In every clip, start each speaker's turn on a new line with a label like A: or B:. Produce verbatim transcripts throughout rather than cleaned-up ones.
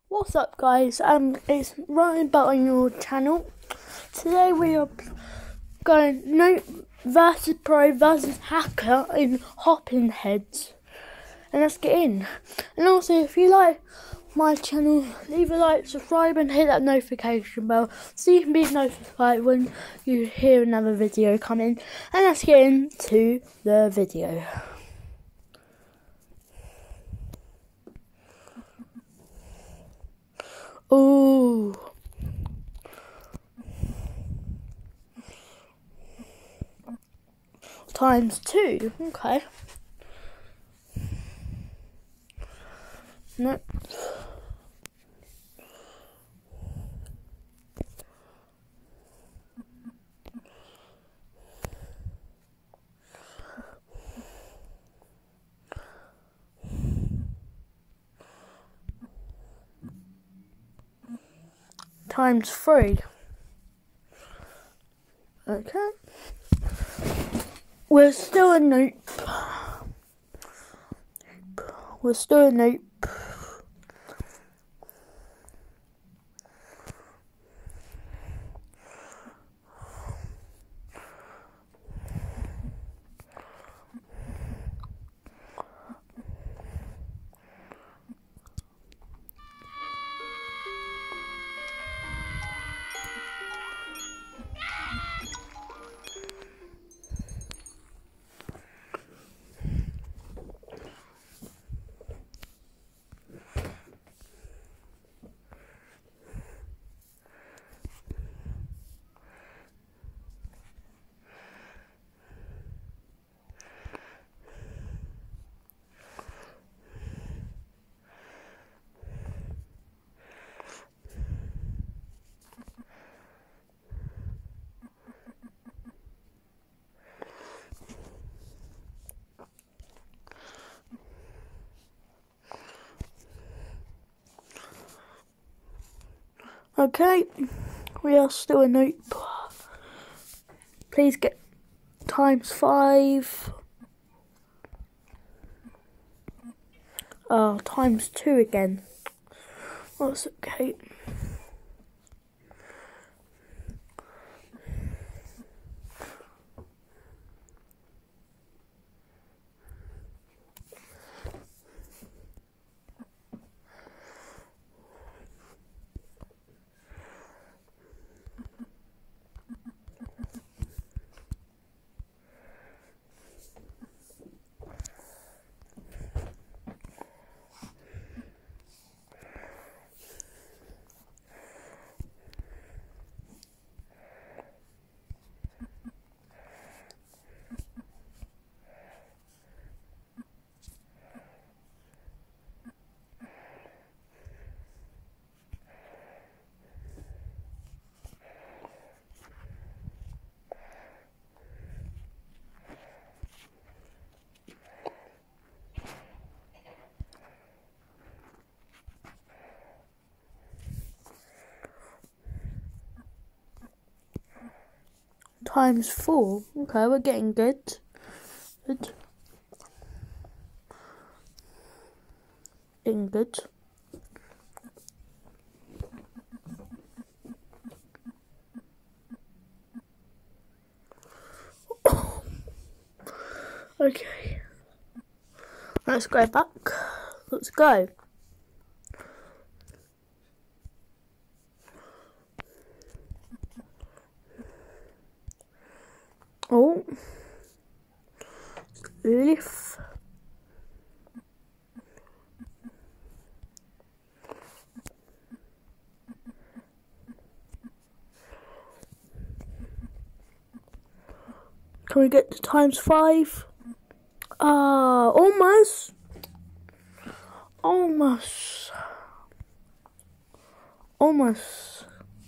A: What's up, guys? Um, it's Ryan Butt on your channel. Today we are going Note versus Pro versus Hacker in Hopping Heads, and let's get in. And also, if you like my channel, leave a like, subscribe, and hit that notification bell so you can be notified when you hear another video come in. And let's get into the video. Ooh. Times two. Okay. No. Times three. Okay. We're still a nope. We're still a nope. Okay, we are still a nope. Please get times five. Oh, times two again. That's okay. Times four. Okay, we're getting good. Good. Getting good. Okay. Let's go back. Let's go. Oh. Lift. Can we get to times five? Ah, uh, almost. Almost. Almost.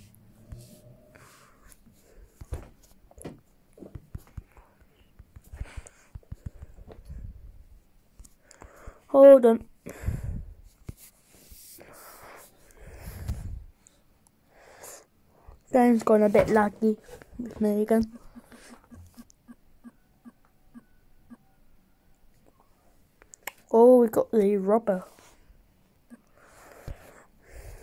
A: Hold on. Game's gone a bit laggy with me again. Oh, we got the rubber.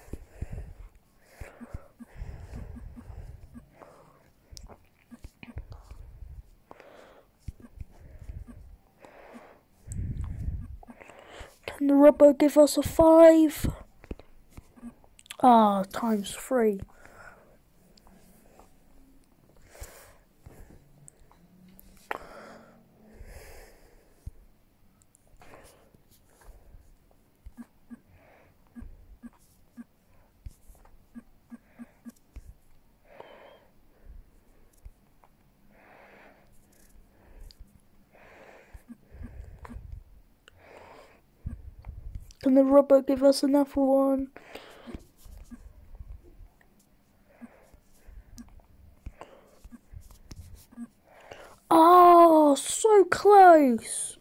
A: Can the rubber give us a five? Ah, times three. Can the rubber give us another one? Oh, so close.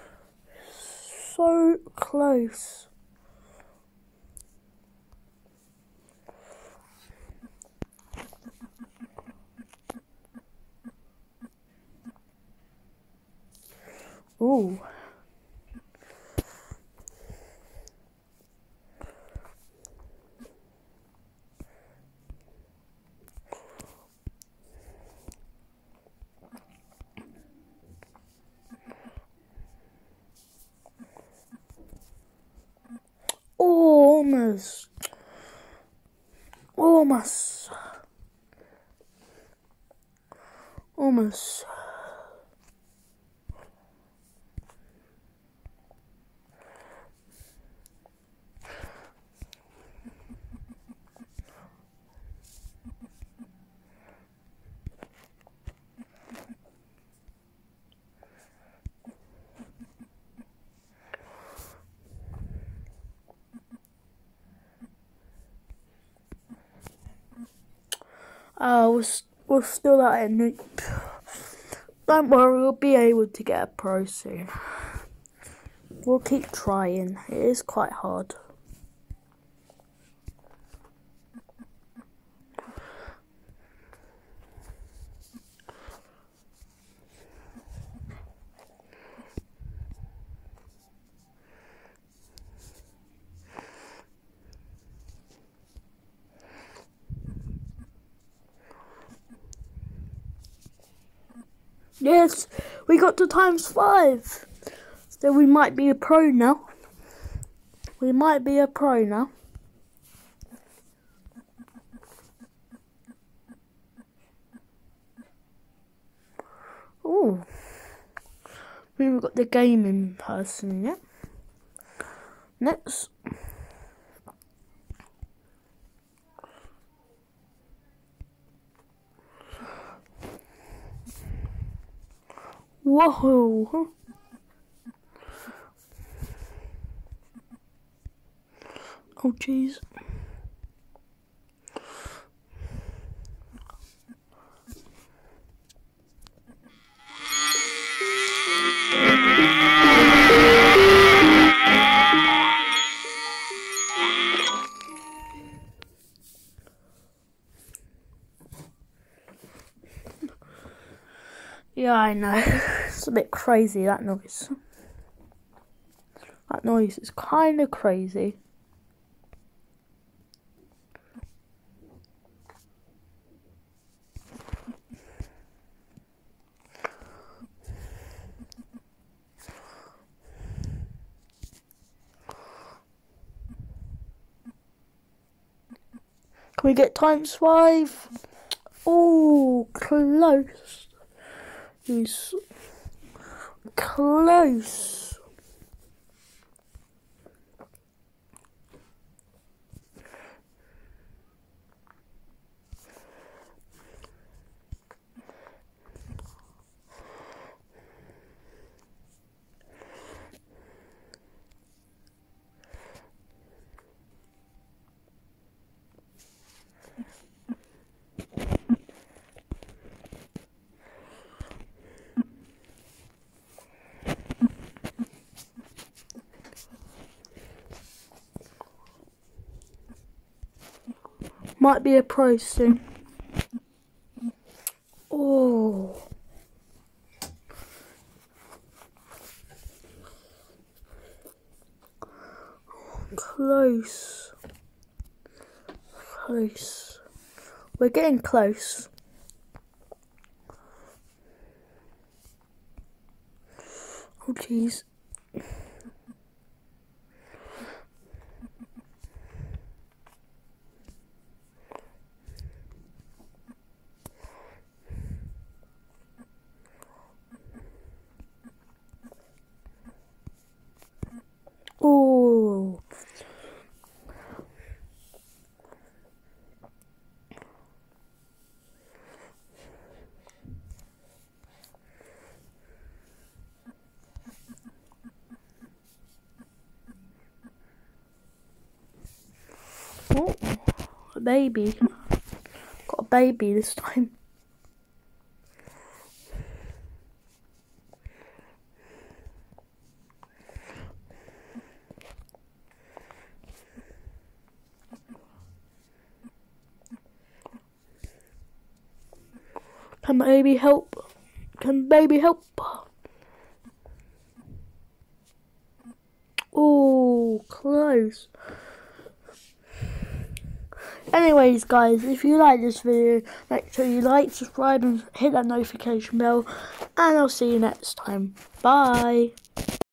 A: So close. Ooh. Almost. Almost. Almost. Uh, we're, we're still at it, nope. Don't worry, we'll be able to get a pro soon. We'll keep trying. It is quite hard. Yes, we got to times five. So we might be a pro now. We might be a pro now. Ooh. We've got the gaming person yet. Next. Whoa. Oh jeez. Yeah, I know. It's a bit crazy, that noise. That noise is kind of crazy. Can we get times five? Oh, close. He's close. Might be a pro soon. Oh. Close. Close. We're getting close. Oh jeez. Oh, a baby. Got a baby this time. Can baby help? Can baby help? Oh, close. Anyways, guys, if you like this video, make sure you like, subscribe, and hit that notification bell. And I'll see you next time. Bye.